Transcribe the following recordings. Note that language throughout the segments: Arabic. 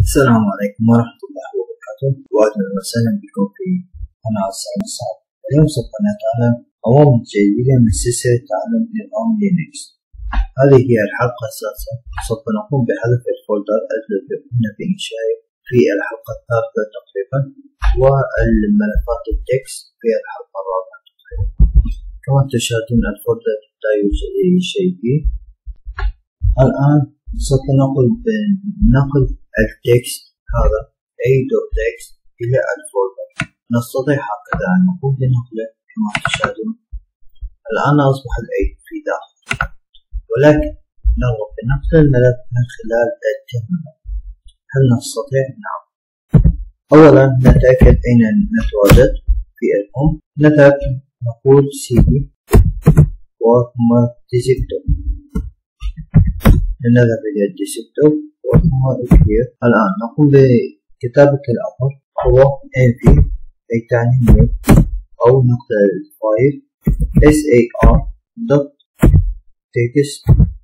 السلام عليكم ورحمة الله وبركاته، وأهلا وسهلا بكم في قناة سعيد الصعب. اليوم سوف نتعلم عوامل جديدة من سلسلة تعلم نظام لينكس. هذه هي الحلقة السادسة. سوف نقوم بحذف الفولدر الذي قمنا بإنشائه في الحلقة الثالثة تقريبا، والملفات التكست في الحلقة الرابعة تقريبا. كما تشاهدون الفولدر لا يوجد أي شيء فيه. الآن سوف نقوم بنقل التكست هذا a.text إلى الفولدر. نستطيع هكذا أن نقوم بنقله كما تشاهدون. الآن أصبح ال A في داخل، ولكن نرغب بنقل الملف من خلال الترمينال. هل نستطيع؟ نعم. أولا نتأكد أين نتواجد في الأم. نذهب نقول cd وثم ديسكتوب. نذهب إلى الديسكتوب وثم clear. الآن نقوم بكتابة الأمر هو nv أي تعني new أو نقطة الفايل sar.text.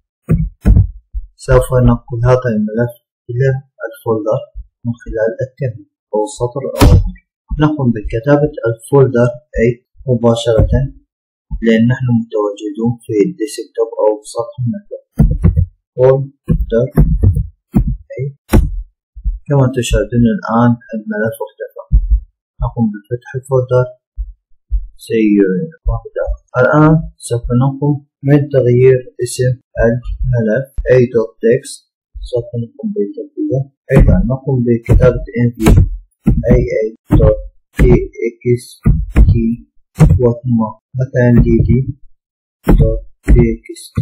سوف ننقل هذا الملف إلى الفولدر من خلال الترمينال أو السطر الأول. نقوم بكتابة الفولدر أي مباشرة لأن نحن متواجدون في الديسكتوب أو سطح المكتب. فولدر أي كما تشاهدون الآن الملف اختفى. نقوم بفتح الفولدر الآن سوف نقوم من تغيير اسم الملف a.text. سوف نقوم بتغييره. أيضا نقوم بكتابة nv aa.txt وثم مثلا dd.txt.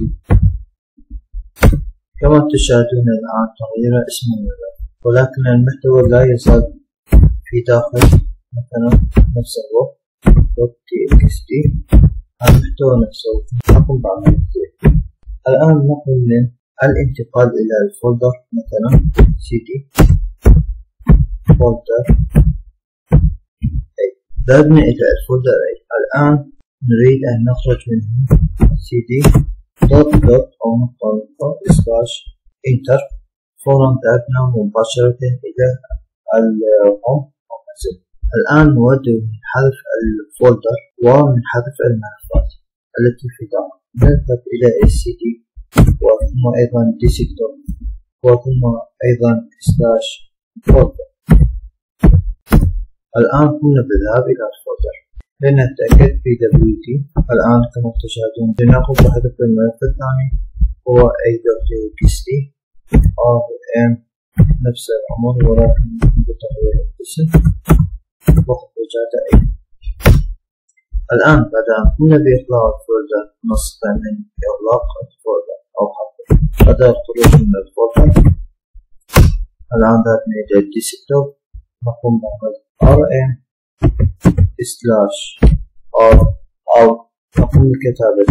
كما تشاهدون الآن تغيير اسم الملف، ولكن المحتوى لا يزال في داخل مثلا نفس الوقت .txt. المحتوى نفسه نقوم بعملية. الآن نقوم من الانتقال إلى الفولدر مثلا cd folder A. ذهبنا إلى الفولدر A. الآن نريد أن نخرج منه cd dot أو نقطة /enter. فورا ذهبنا مباشرة إلى الهوم أو منزل. الآن نود من حذف الفولدر ومن حذف الملفات التي في داخل. نذهب إلى cd وثم أيضا ديسكتوب وثم أيضا /folder. الآن قمنا بالذهاب إلى الفولدر لنتأكد في wd. الآن كما تشاهدون لنقوم بحذف الملف الثاني هو a.txt rm نفس الأمر ولكن بتغيير الاسم وقت وجهة A. الآن بعد أن قمنا بإخلاء الفولدر نستطيع من إغلاق الفولدر أو حذفه. بعد الخروج من الفولدر الآن ذهبنا إلى الديسكتوب. نقوم بعمل rm /r أو نقوم بكتابة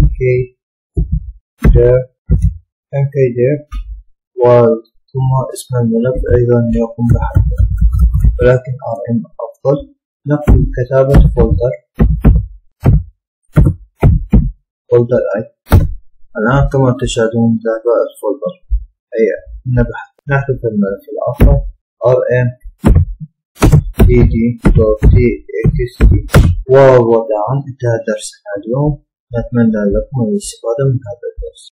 mkdir وثم اسم الملف أيضا يقوم بحذفه، ولكن rm أفضل. نقوم بكتابة folder I. الآن كما تشاهدون ذهب الفولدر أي نحذف الملف الآخر rm dd.txt. ووداعا انتهى درسنا اليوم. نتمنى لكم الاستفادة من هذا الدرس.